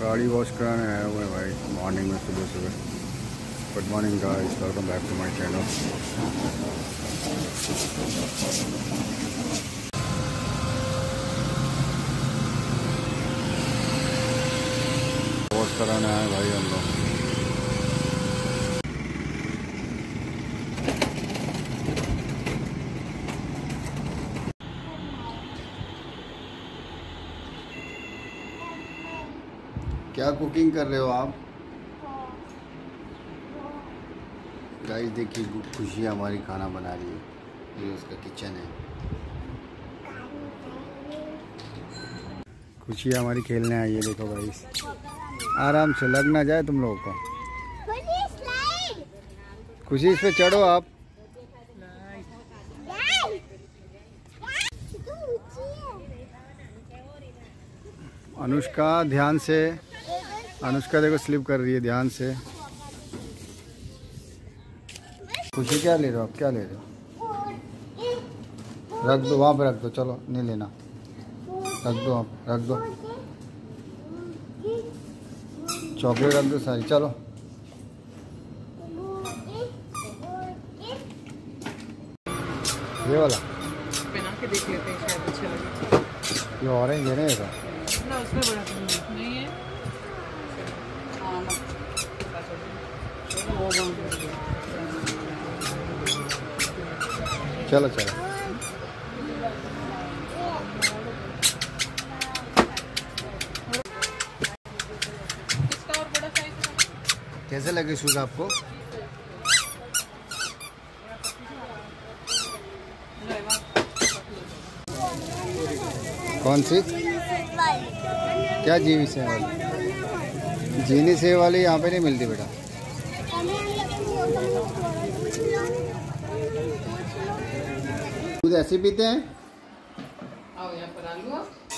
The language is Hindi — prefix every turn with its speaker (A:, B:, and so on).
A: गाड़ी वॉश कराने आया हुआ है भाई मॉर्निंग में सुबह सुबह। Good morning guys, welcome back to my channel. Wash कराने आए भाई हम लोग। क्या कुकिंग कर रहे हो आप? गाइस देखिए, खुशी हमारी खाना बना रही है। ये उसका किचन है। खुशी हमारी खेलने आई है। देखो गाइस, आराम से लग ना जाए तुम लोगों को। खुशी इस पे चढ़ो आप। अनुष्का ध्यान से, अनुष्का देखो स्लिप कर रही है, ध्यान से। खुशी क्या ले रहे हो आप? क्या ले रहे हो? रख दो वहाँ पे, रख दो। चलो नहीं लेना, रख दो आप, रख दो। चॉकलेट रख दो सारी। चलो ये वाला
B: पहना के देख लेते हैं, शायद अच्छा लगे।
A: ये ऑरेंज है ना? ये
B: ना उसमें बड़ा नहीं है।
A: चलो चलो। कैसे लगे शूज आपको? कौन सी? क्या जीनी सेव वाली? जीनी सेव वाली यहाँ पे नहीं मिलती बेटा। दूध ऐसे पीते हैं?
B: आओ यहाँ पर आ लो।